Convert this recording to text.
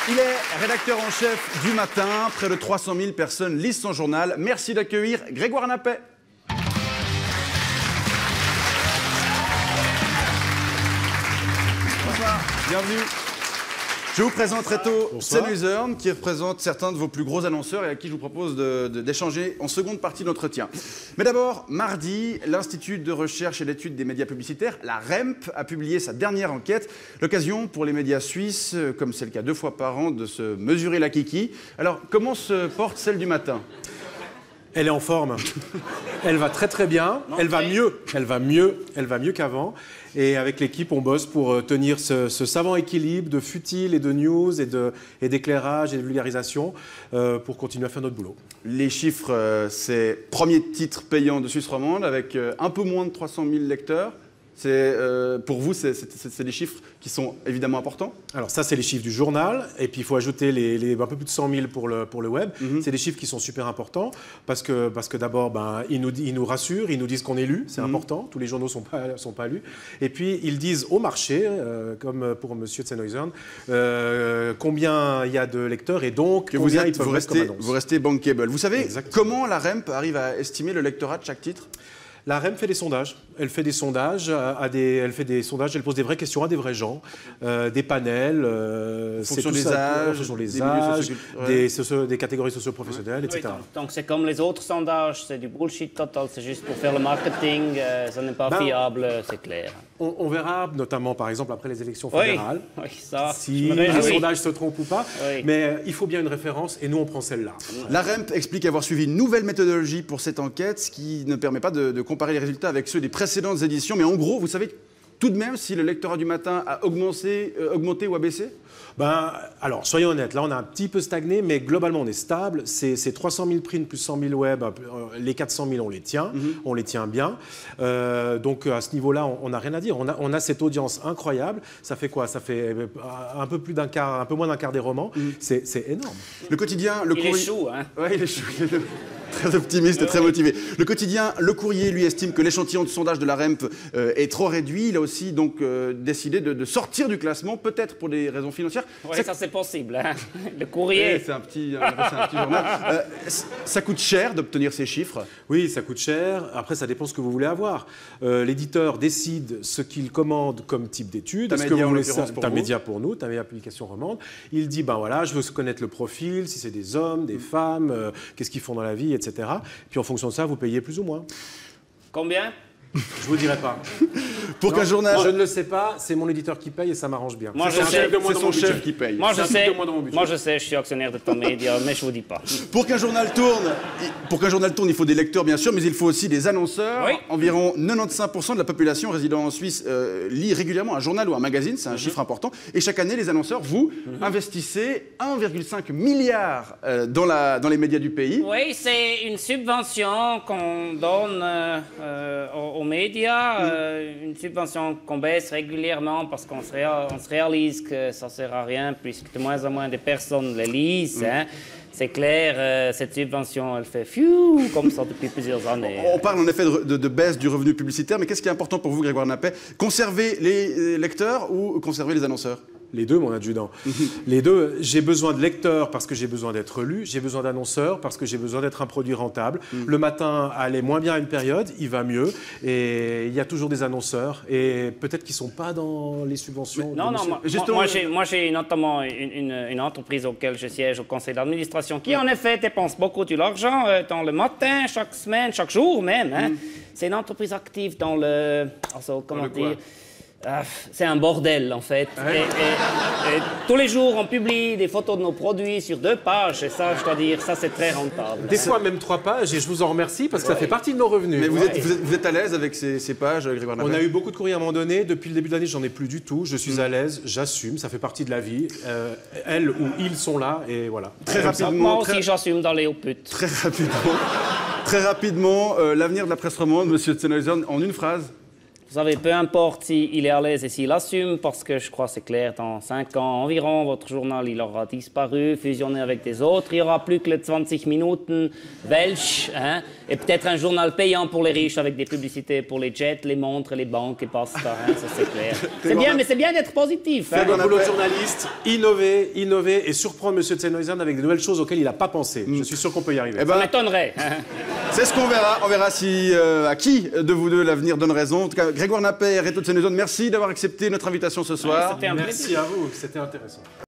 Il est rédacteur en chef du Matin. Près de 300 000 personnes lisent son journal. Merci d'accueillir Grégoire Nappet. Bonsoir, bienvenue. Je vous présente très tôt Sennheiser, qui représente certains de vos plus gros annonceurs et à qui je vous propose d'échanger en seconde partie de l'entretien. Mais d'abord, mardi, l'Institut de recherche et d'études des médias publicitaires, la REMP, a publié sa dernière enquête. L'occasion pour les médias suisses, comme c'est le cas 2 fois par an, de se mesurer la kiki. Alors, comment se porte celle du Matin ? Elle est en forme. Elle va très très bien. Elle va mieux qu'avant. Et avec l'équipe, on bosse pour tenir ce savant équilibre de futile et de news et d'éclairage et de vulgarisation pour continuer à faire notre boulot. Les chiffres, c'est premier titre payant de Suisse romande avec un peu moins de 300 000 lecteurs. Pour vous, c'est des chiffres qui sont évidemment importants? Alors ça, c'est les chiffres du journal. Et puis, il faut ajouter un peu plus de 100 000 pour le web. C'est des chiffres qui sont super importants parce que d'abord, ils nous rassurent, ils nous disent qu'on est lu. C'est important. Tous les journaux ne sont pas lus. Et puis, ils disent au marché, comme pour M. Sennheiser, combien il y a de lecteurs et donc combien ils peuvent mettre comme annonce. Vous restez bankable. Vous savez comment la REMP arrive à estimer le lectorat de chaque titre? La REM fait des sondages. Elle fait des sondages, elle pose des vraies questions à des vrais gens, des panels, en fonction des âges, des catégories socio-professionnelles, etc. Oui, donc c'est comme les autres sondages, c'est du bullshit total, c'est juste pour faire le marketing, ça n'est pas fiable, c'est clair. On verra, notamment par exemple après les élections fédérales, si les sondages se trompent ou pas, mais il faut bien une référence et nous on prend celle-là. La REMP explique avoir suivi une nouvelle méthodologie pour cette enquête, ce qui ne permet pas de comparer les résultats avec ceux des précédentes éditions. Mais en gros, vous savez tout de même si le lectorat du Matin a augmenté ou a baissé? Alors, soyons honnêtes, là on a un petit peu stagné, mais globalement on est stable. C'est 300 000 print plus 100 000 web, les 400 000 on les tient bien. Donc à ce niveau-là, on n'a rien à dire. On a cette audience incroyable. Ça fait quoi? Ça fait un peu moins d'un quart des romans. C'est énorme. Le quotidien, il est chou, hein? Ouais, il est chou. Très optimiste et très motivé. Le quotidien, Le Courrier, lui, estime que l'échantillon de sondage de la REMP est trop réduit. Il a aussi donc décidé de sortir du classement, peut-être pour des raisons financières. Oui, ça c'est possible. Hein. Le Courrier. C'est un petit journal. Ça coûte cher d'obtenir ces chiffres? Oui, ça coûte cher. Après, ça dépend ce que vous voulez avoir. L'éditeur décide ce qu'il commande comme type d'étude. C'est un média pour nous, ta média publication romande. Il dit, voilà, je veux connaître le profil, si c'est des hommes, des femmes, qu'est-ce qu'ils font dans la vie, etc. Puis en fonction de ça, vous payez plus ou moins. Combien? Je vous dirai pas. Pour qu'un journal... Je ne le sais pas, c'est mon éditeur qui paye et ça m'arrange bien. Moi, c'est son chef qui paye. Moi, je sais, je suis actionnaire de ton média, mais je vous dis pas. Pour qu'un journal tourne, il faut des lecteurs, bien sûr, mais il faut aussi des annonceurs. Oui. Environ 95% de la population résidant en Suisse lit régulièrement un journal ou un magazine, c'est un chiffre important. Et chaque année, les annonceurs, vous, investissez 1,5 milliard dans les médias du pays. Oui, c'est une subvention qu'on donne aux médias, une subvention qu'on baisse régulièrement parce qu'on se réalise que ça ne sert à rien puisque de moins en moins de personnes les lisent. Hein. C'est clair, cette subvention, elle fait fiou comme ça depuis plusieurs années. On parle en effet de baisse du revenu publicitaire, mais qu'est-ce qui est important pour vous, Grégoire Nappet? Conserver les lecteurs ou conserver les annonceurs? Les deux, mon adjudant. Les deux. J'ai besoin de lecteurs parce que j'ai besoin d'être lu. J'ai besoin d'annonceurs parce que j'ai besoin d'être un produit rentable. Le Matin allait moins bien à une période, il va mieux. Et il y a toujours des annonceurs. Et peut-être qu'ils ne sont pas dans les subventions. Non, moi j'ai notamment une entreprise auquel je siège au conseil d'administration qui, en effet, dépense beaucoup de l'argent dans le matin, chaque semaine, chaque jour même. Hein. C'est une entreprise active dans le... comment dire? C'est un bordel en fait. Et tous les jours on publie des photos de nos produits sur 2 pages et ça je dois dire ça c'est très rentable. Des fois même 3 pages et je vous en remercie parce que ça fait partie de nos revenus. Mais vous êtes à l'aise avec ces pages, Grégoire Nappet? On a eu beaucoup de courriers à un moment donné. Depuis le début de l'année j'en ai plus du tout. Je suis à l'aise, j'assume, ça fait partie de la vie. Elles ou ils sont là et voilà. Très rapidement. Moi aussi j'assume d'aller aux putes. Très rapidement, l'avenir de la presse romande, Monsieur Sennheiser, en une phrase. Vous savez, peu importe s'il est à l'aise et s'il assume, parce que je crois que c'est clair, dans 5 ans environ, votre journal il aura disparu, fusionné avec des autres. Il n'y aura plus que les 20 Minuten Welsh, hein, et peut-être un journal payant pour les riches avec des publicités pour les jets, les montres, les banques et basta. Hein, ça c'est clair. C'est bien, mais c'est bien d'être positif. Faire un boulot de journaliste, innover et surprendre M. Zellhuijsen avec de nouvelles choses auxquelles il n'a pas pensé. Je suis sûr qu'on peut y arriver. Eh ben, Ça m'étonnerait. c'est ce qu'on verra. On verra si, à qui de vous deux l'avenir donne raison. En tout cas, Grégoire Napper et Reto Zellhuijsen, merci d'avoir accepté notre invitation ce soir. C'était un plaisir. Merci à vous, c'était intéressant.